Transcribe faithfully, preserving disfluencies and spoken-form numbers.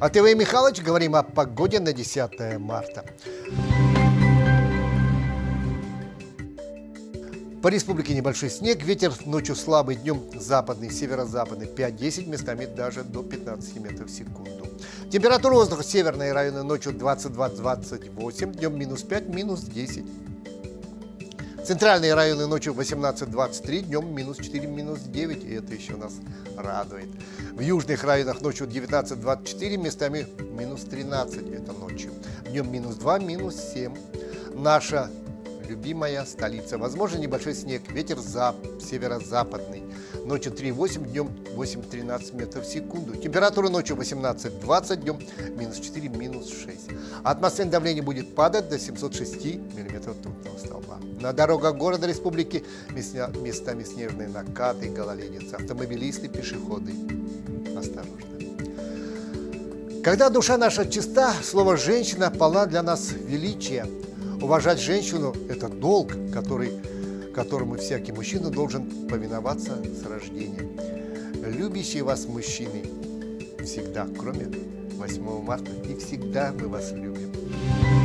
А ТВ Михайлович, говорим о погоде на десятое марта. По республике небольшой снег, ветер ночью слабый, днем западный, северо-западный пять-десять, местами даже до пятнадцати метров в секунду. Температура воздуха северные районы ночью двадцать два — двадцать восемь, днем минус пять — минус десять. Центральные районы ночью восемнадцать — двадцать три, днем минус четыре — минус девять, и это еще нас радует. В южных районах ночью девятнадцать — двадцать четыре, местами минус тринадцать, это ночью. Днем минус два — минус семь. Наша любимая столица. Возможно, небольшой снег, ветер зап, северо-западный. Ночью три — восемь, днем восемь — тринадцать метров в секунду. Температура ночью восемнадцать — двадцать, днем минус четыре — минус шесть. Атмосферное давление будет падать до семисот шести миллиметров ртутного столба. На дорогах города республики местами снежные накаты, гололедица. Автомобилисты, пешеходы. Осторожно. Когда душа наша чиста, слово «женщина» полна для нас величия. Уважать женщину – это долг, который, которому всякий мужчина должен повиноваться с рождения. Любящие вас мужчины всегда, кроме восьмого марта, и всегда мы вас любим.